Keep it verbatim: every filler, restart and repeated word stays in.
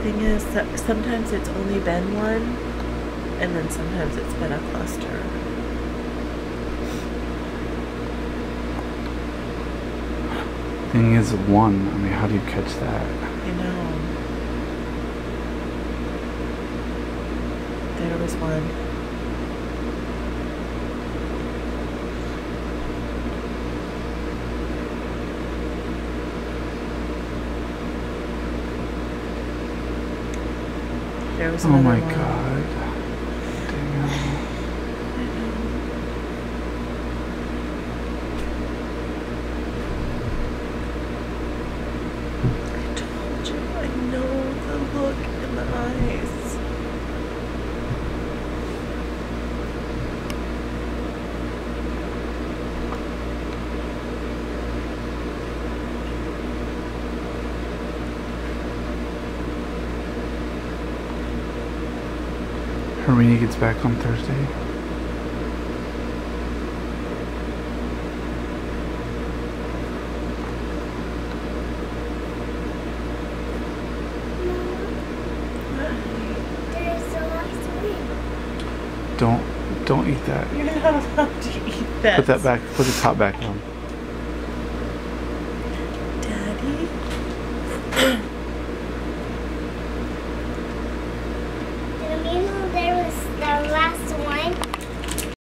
thing is that sometimes it's only been one, and then sometimes it's been a cluster. Thing is one. I mean, how do you catch that? I know. There was one. There was oh another my one. god. Damn. I told you, I know the look in the eyes. Hermina gets back on Thursday. Don't, don't eat that. You're not allowed to eat that. Put that back. Put the top back on.